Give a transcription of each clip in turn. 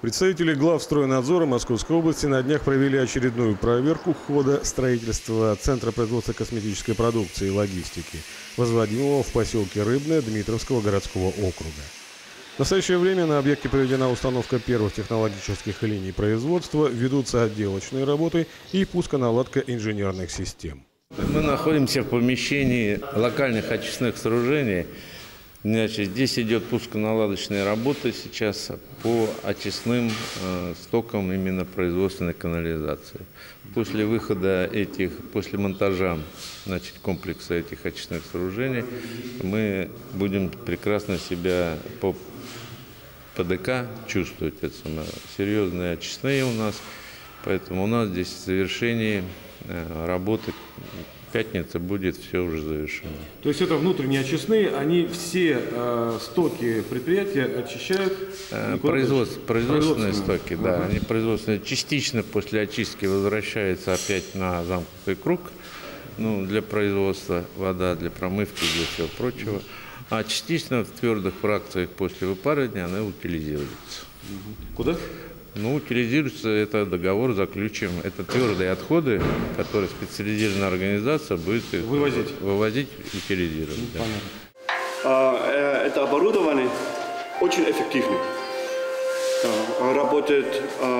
Представители главстройнадзора Московской области на днях провели очередную проверку хода строительства Центра производства косметической продукции и логистики, возводимого в поселке Рыбное Дмитровского городского округа. В настоящее время на объекте проведена установка первых технологических линий производства, ведутся отделочные работы и пусконаладка инженерных систем. Мы находимся в помещении локальных очистных сооружений. Значит, здесь идет пусконаладочная работа сейчас по очистным стокам именно производственной канализации. После выхода после монтажа комплекса этих очистных сооружений мы будем прекрасно себя по ПДК чувствовать. Это серьезные очистные у нас, поэтому у нас здесь в завершении работы пятница будет все уже завершено. То есть это внутренние очистные, они все стоки предприятия очищают? Производственные стоки, да. Они производственные. Частично после очистки возвращаются опять на замкнутый круг. Для производства вода, для промывки, для всего прочего. А частично в твердых фракциях после выпаривания она утилизируется. Куда? Утилизируется, это договор заключим. Это твердые отходы, которые специализированная организация будет вывозить, утилизировать. Да. Это оборудование очень эффективно. Работает,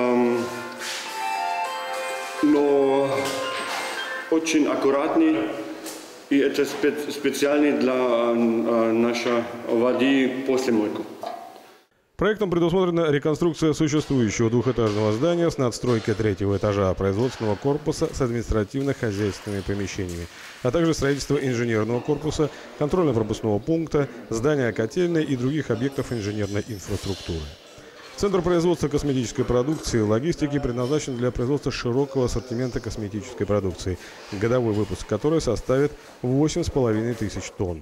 но очень аккуратнее. И это специально для нашей воды после мойки. Проектом предусмотрена реконструкция существующего двухэтажного здания с надстройкой третьего этажа производственного корпуса с административно-хозяйственными помещениями, а также строительство инженерного корпуса, контрольно-пропускного пункта, здания котельной и других объектов инженерной инфраструктуры. Центр производства косметической продукции и логистики предназначен для производства широкого ассортимента косметической продукции, годовой выпуск которой составит 8,5 тысяч тонн.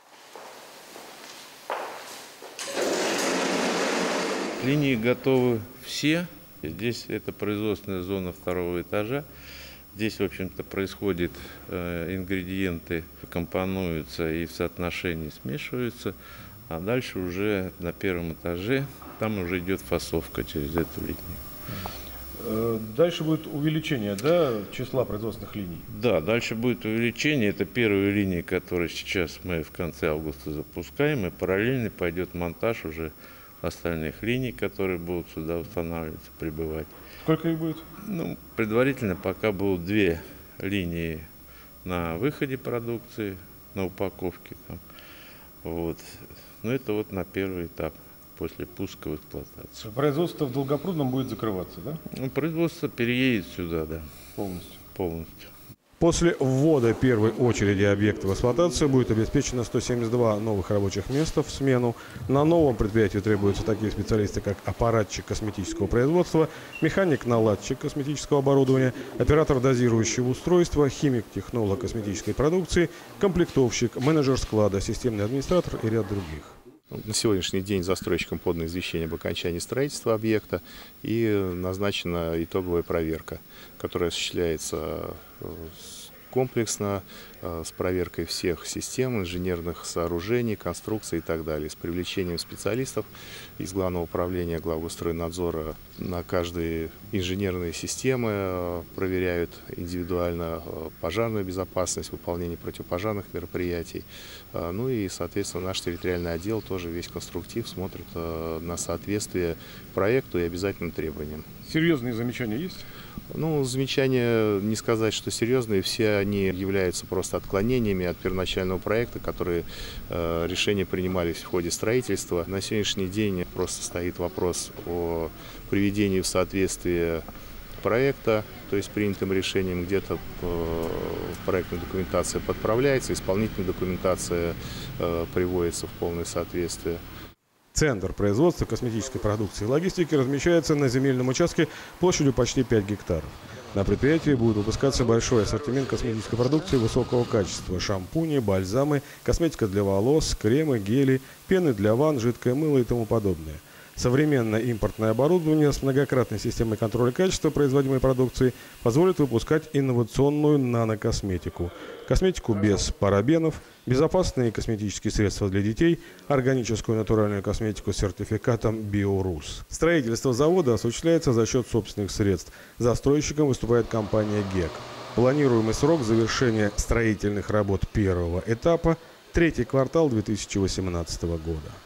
Линии готовы все. Здесь это производственная зона второго этажа. Здесь, в общем-то, происходит ингредиенты, компонуются и в соотношении смешиваются. А дальше уже на первом этаже, там уже идет фасовка через эту линию. Дальше будет увеличение, числа производственных линий? Да, дальше будет увеличение. Это первые линии, которые сейчас мы в конце августа запускаем. И параллельно пойдет монтаж уже остальных линий, которые будут сюда устанавливаться, прибывать. Сколько их будет? Предварительно пока будут 2 линии на выходе продукции, на упаковке. Это на первый этап, после пуска в эксплуатацию. Производство в Долгопрудном будет закрываться, да? Производство переедет сюда, да. Полностью. После ввода первой очереди объекта в эксплуатацию будет обеспечено 172 новых рабочих мест в смену. На новом предприятии требуются такие специалисты, как аппаратчик косметического производства, механик-наладчик косметического оборудования, оператор дозирующего устройства, химик-технолог косметической продукции, комплектовщик, менеджер склада, системный администратор и ряд других. На сегодняшний день застройщикам подано извещение об окончании строительства объекта и назначена итоговая проверка, которая осуществляется комплексно, с проверкой всех систем, инженерных сооружений, конструкций и так далее, с привлечением специалистов из Главного управления Главгостройнадзора. На каждой инженерные системы проверяют индивидуально пожарную безопасность, выполнение противопожарных мероприятий. И, соответственно, наш территориальный отдел тоже весь конструктив смотрит на соответствие проекту и обязательным требованиям. Серьезные замечания есть? Замечания, не сказать, что серьезные, все они являются просто отклонениями от первоначального проекта, которые решения принимались в ходе строительства. На сегодняшний день просто стоит вопрос о приведении в соответствие проекта, то есть принятым решением, где-то проектная документация подправляется, исполнительная документация приводится в полное соответствие. Центр производства косметической продукции и логистики размещается на земельном участке площадью почти 5 гектаров. На предприятии будет выпускаться большой ассортимент косметической продукции высокого качества: шампуни, бальзамы, косметика для волос, кремы, гели, пены для ванн, жидкое мыло и тому подобное. Современное импортное оборудование с многократной системой контроля качества производимой продукции позволит выпускать инновационную нанокосметику. Косметику без парабенов, безопасные косметические средства для детей, органическую натуральную косметику с сертификатом «Биорус». Строительство завода осуществляется за счет собственных средств. Застройщиком выступает компания ГЕК. Планируемый срок завершения строительных работ первого этапа – третий квартал 2018 года.